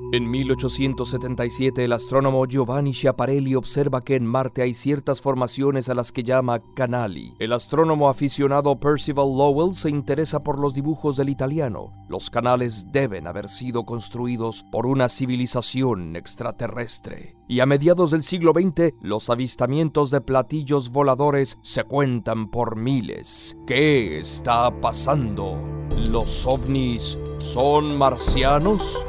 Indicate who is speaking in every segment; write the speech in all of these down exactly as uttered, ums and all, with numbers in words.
Speaker 1: En mil ochocientos setenta y siete, el astrónomo Giovanni Schiaparelli observa que en Marte hay ciertas formaciones a las que llama canali. El astrónomo aficionado Percival Lowell se interesa por los dibujos del italiano. Los canales deben haber sido construidos por una civilización extraterrestre. Y a mediados del siglo veinte, los avistamientos de platillos voladores se cuentan por miles. ¿Qué está pasando? ¿Los ovnis son marcianos?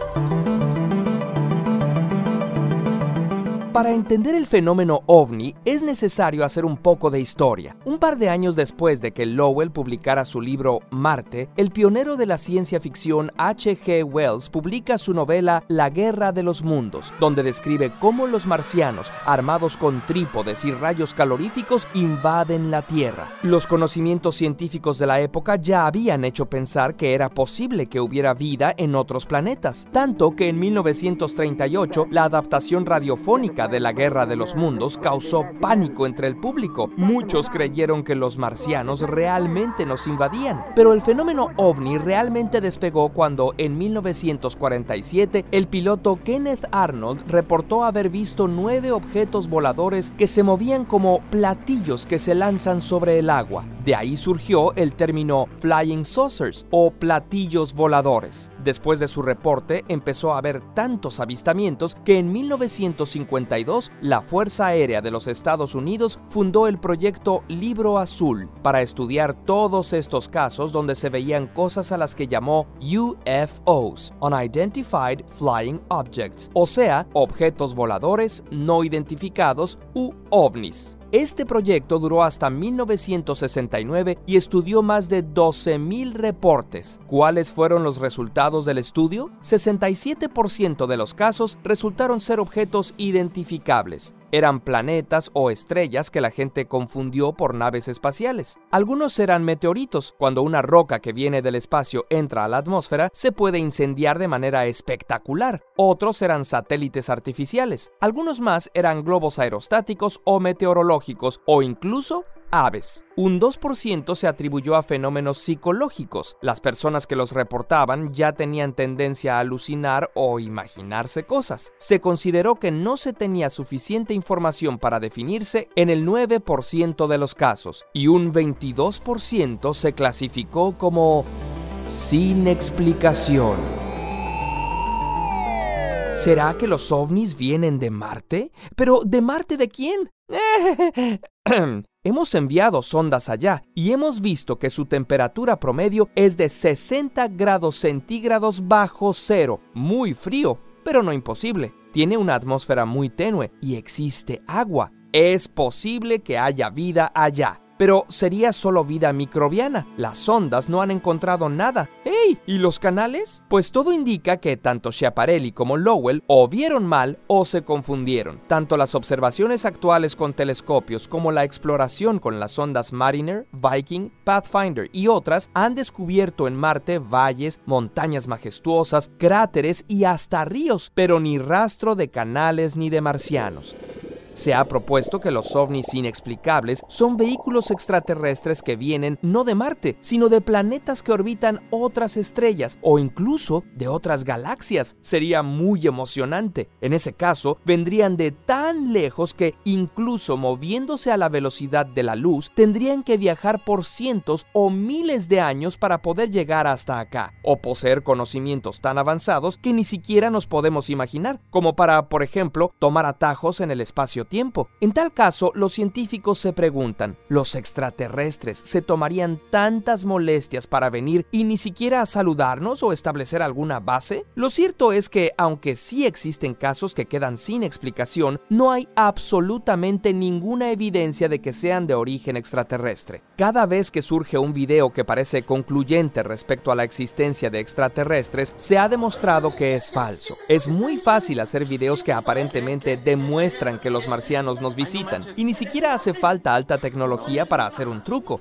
Speaker 1: Para entender el fenómeno ovni es necesario hacer un poco de historia. Un par de años después de que Lowell publicara su libro Marte, el pionero de la ciencia ficción H G Wells publica su novela La Guerra de los Mundos, donde describe cómo los marcianos, armados con trípodes y rayos caloríficos, invaden la Tierra. Los conocimientos científicos de la época ya habían hecho pensar que era posible que hubiera vida en otros planetas, tanto que en mil novecientos treinta y ocho la adaptación radiofónica de La Guerra de los Mundos causó pánico entre el público. Muchos creyeron que los marcianos realmente nos invadían, pero el fenómeno ovni realmente despegó cuando en mil novecientos cuarenta y siete el piloto Kenneth Arnold reportó haber visto nueve objetos voladores que se movían como platillos que se lanzan sobre el agua. De ahí surgió el término Flying Saucers o platillos voladores. Después de su reporte empezó a haber tantos avistamientos que en mil novecientos cincuenta y dos la Fuerza Aérea de los Estados Unidos fundó el proyecto Libro Azul para estudiar todos estos casos donde se veían cosas a las que llamó U F Os, Unidentified Flying Objects, o sea, objetos voladores no identificados u ovnis. Este proyecto duró hasta mil novecientos sesenta y nueve y estudió más de doce mil reportes. ¿Cuáles fueron los resultados del estudio? sesenta y siete por ciento de los casos resultaron ser objetos identificables. Eran planetas o estrellas que la gente confundió por naves espaciales. Algunos eran meteoritos. Cuando una roca que viene del espacio entra a la atmósfera, se puede incendiar de manera espectacular. Otros eran satélites artificiales. Algunos más eran globos aerostáticos o meteorológicos, o incluso aves. Un dos por ciento se atribuyó a fenómenos psicológicos. Las personas que los reportaban ya tenían tendencia a alucinar o imaginarse cosas. Se consideró que no se tenía suficiente información para definirse en el nueve por ciento de los casos, y un veintidós por ciento se clasificó como sin explicación. ¿Será que los ovnis vienen de Marte? ¿Pero de Marte de quién? Hemos enviado sondas allá y hemos visto que su temperatura promedio es de sesenta grados centígrados bajo cero, muy frío, pero no imposible. Tiene una atmósfera muy tenue y existe agua. Es posible que haya vida allá. Pero sería solo vida microbiana. Las sondas no han encontrado nada. ¡Ey! ¿Y los canales? Pues todo indica que tanto Schiaparelli como Lowell o vieron mal o se confundieron. Tanto las observaciones actuales con telescopios como la exploración con las sondas Mariner, Viking, Pathfinder y otras han descubierto en Marte valles, montañas majestuosas, cráteres y hasta ríos, pero ni rastro de canales ni de marcianos. Se ha propuesto que los ovnis inexplicables son vehículos extraterrestres que vienen no de Marte, sino de planetas que orbitan otras estrellas o incluso de otras galaxias. Sería muy emocionante. En ese caso, vendrían de tan lejos que, incluso moviéndose a la velocidad de la luz, tendrían que viajar por cientos o miles de años para poder llegar hasta acá, o poseer conocimientos tan avanzados que ni siquiera nos podemos imaginar, como para, por ejemplo, tomar atajos en el espacio tiempo. En tal caso, los científicos se preguntan, ¿los extraterrestres se tomarían tantas molestias para venir y ni siquiera a saludarnos o establecer alguna base? Lo cierto es que, aunque sí existen casos que quedan sin explicación, no hay absolutamente ninguna evidencia de que sean de origen extraterrestre. Cada vez que surge un video que parece concluyente respecto a la existencia de extraterrestres, se ha demostrado que es falso. Es muy fácil hacer videos que aparentemente demuestran que los marcianos nos visitan, y ni siquiera hace falta alta tecnología para hacer un truco.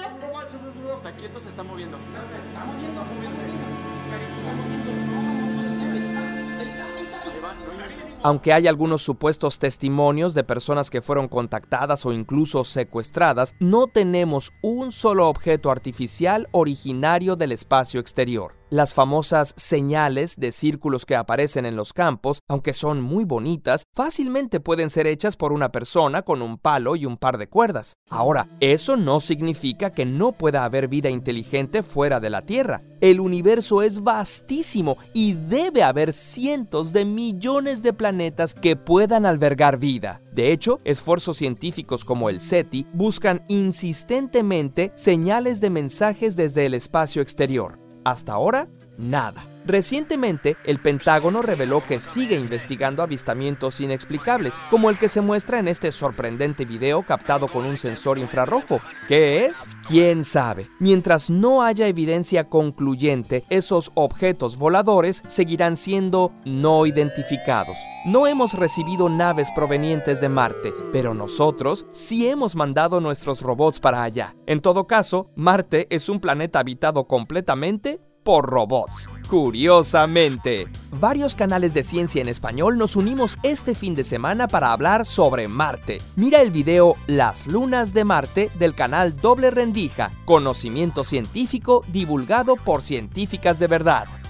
Speaker 1: Aunque hay algunos supuestos testimonios de personas que fueron contactadas o incluso secuestradas, no tenemos un solo objeto artificial originario del espacio exterior. Las famosas señales de círculos que aparecen en los campos, aunque son muy bonitas, fácilmente pueden ser hechas por una persona con un palo y un par de cuerdas. Ahora, eso no significa que no pueda haber vida inteligente fuera de la Tierra. El universo es vastísimo y debe haber cientos de millones de planetas que puedan albergar vida. De hecho, esfuerzos científicos como el SETI buscan insistentemente señales de mensajes desde el espacio exterior. Hasta ahora, nada. Recientemente, el Pentágono reveló que sigue investigando avistamientos inexplicables, como el que se muestra en este sorprendente video captado con un sensor infrarrojo. ¿Qué es? ¿Quién sabe? Mientras no haya evidencia concluyente, esos objetos voladores seguirán siendo no identificados. No hemos recibido naves provenientes de Marte, pero nosotros sí hemos mandado nuestros robots para allá. En todo caso, Marte es un planeta habitado completamente por robots. Curiosamente, varios canales de ciencia en español nos unimos este fin de semana para hablar sobre Marte. Mira el video Las lunas de Marte del canal Doble Rendija, conocimiento científico divulgado por científicas de verdad.